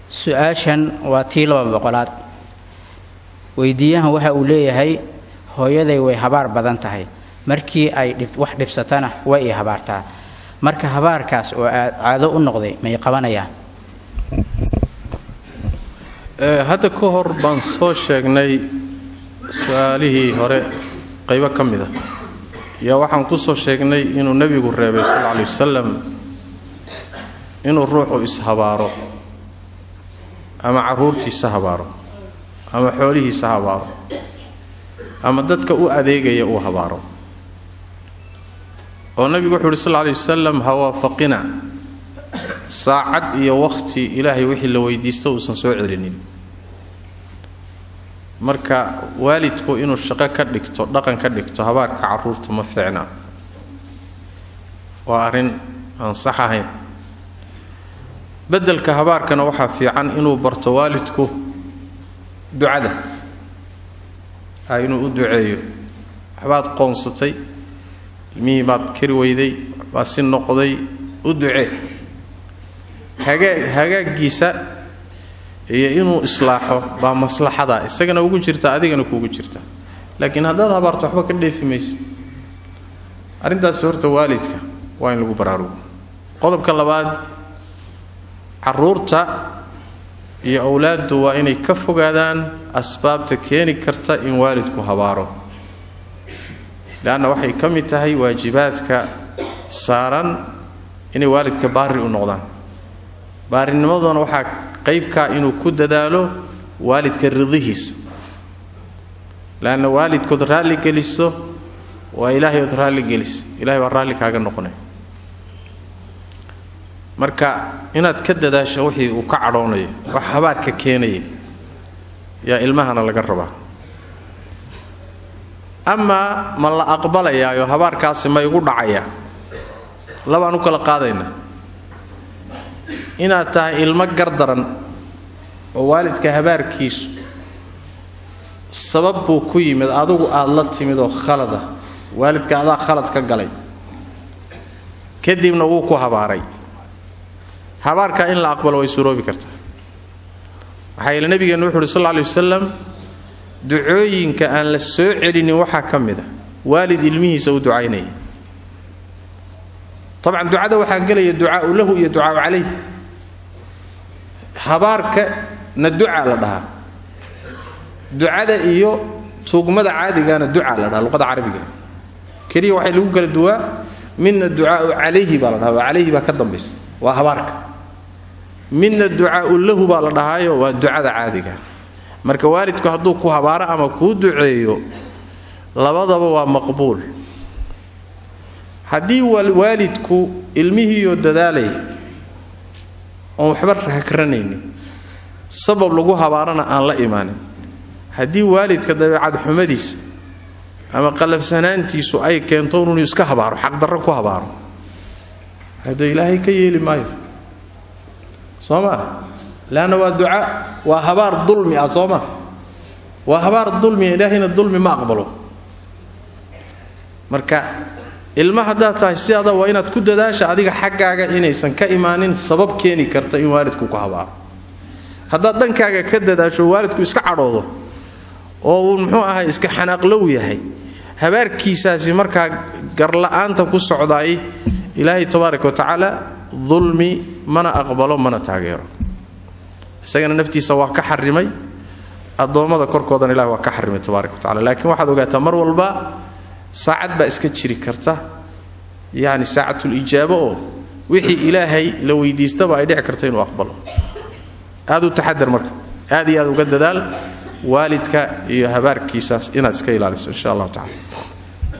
su-aashan waa tii 200 weydiiyahan waxa uu leeyahay hooyaday way habaar badan tahay markii ay wax dhibsatana way habaartaa marka habaarkaas oo caado u noqday may qabanayaan hadda ka hor baan soo sheegnay su'aalihii hore qaybo kamida ya waxaan ku soo sheegnay inuu nabigu reebay sallallahu alayhi wasallam inuu ruuxu ishabaaro ama caruurtiisa habaaro ama xoolihiisa habaaro ama dadka u adeegaya uu habaaro oo nabigu wuxuu sallallahu alayhi wasallam hawaafaqina saacad iyo waqti ilaahay wixii la weydiisto uu san soo celinin marka waalidku inuu shaqo ka dhigto dhaqan ka dhigto habaarka caruurta ma fiicna waa arin aan sax ahayn bedelka habaarkana waxa fiican inuu barto waalidku ducada inuu u duceeyo waxbaad qoonsatay ilmihii baad kari weyday baad si noqday u ducee hagaagiisa iyo inuu islaaxo baa maslaxada isagana ugu jirta adigana kuugu jirta laakiin haddaad habaarto waxba ka dheefi maysid arrintaas horta waalidka waa in lagu baraarugo qodobka labaad caruurta iyo awlaadu waa inay ka fogaadaan asbaabta keeni karta in waalidku habaaro laana waxay ka mid tahay waajibaadka saaran inay waalidka baari u noqdaan baarinimaduna waxa qaybka inuu ku dadaalo waalidka ridihiisa laana waalidku raali geliso waa ilaahay raali gelis ilaahay waa raali kaaga noqonay marka inaad ka dadaasho wixii uu ka cadhoonayo wax habaarka keenay ya ilmahana laga rabaa ama ma la aqbalayaayo habaarkaasi ma igu dhacaya labaan u kala qaadayna inaad tahay ilmo gardaran oo waalidka habaarkiisu sabab buu ku yimid adigu aad la timid oo khalada waalidka adaa khalad ka galay kadibna wuu ku habaaray habaarka in la aqbalo way suroobi kartaa waxa ila nabigeenu wuxuu sallallahu alayhi wasallam ducooyinka aan la soo celinin waxa kamida waalid ilmihiisa u ducaynay طبعا ducada waxa galaya ducaa lahu iyo ducaa calayhi habaarka na ducaa la dhahaa ducada iyo tuugmada caadigaana ducaa la dhahaa luqada carabiga kaliya waxa lagu kala duwaa minna ducaa calayhi baa la dhahaa calayhi baa ka dambaysa waa habaarka minna ducaa lahu baa la dhahaayo waa ducada caadiga marka waalidku haduu ku habaaro ama ku duceeyo labadaba waa maqbuul haddii waalidku ilmihiiyo dadaalay oo waxba raakranaynin sabab lagu habaarana aan la imaanin haddii waalidka dabeecad xumadiisa ama qalafsanaantiisu ay keento inuu iska habaaro xaq darro ku habaaro hada ilaahay ka yeeli maayo sooma laana waa duca waa habaar dulmi ah sooma waa habaar dulmi ilaahayna dulmi ma aqbalo marka ilma hadda tahay sidaada waa inaad ku dadaasho adiga xaggaaga inaysan ka imaanin sabab keeni karta in waalidku ku habaaro hadda dankaaga ka dadaasho waalidku iska cadhoodo oo uu muxuu ahay iska xanaaqlow yahay habaarkiisaasi marka garla'aanta ku socdaay ilaahay tabaaraka wa tacaala dhulmi mana aqbalo mana taageero isagana naftiisa waa ka xarimay adoomada korkoodan ilaahay waa ka xarimay tabaaraka wa tacaala laakiin waxaad ogaataa mar walba saacad ba iska jiri karta yaani saacatul ijaaba oo wixii ilaahay la weydiistaba ay dhici karto inuu aqbalo aadu taxadar marka aad iyo aad uga dadaal waalidka iyo habaarkiisa inaad iska ilaaliso insha Allah ta'ala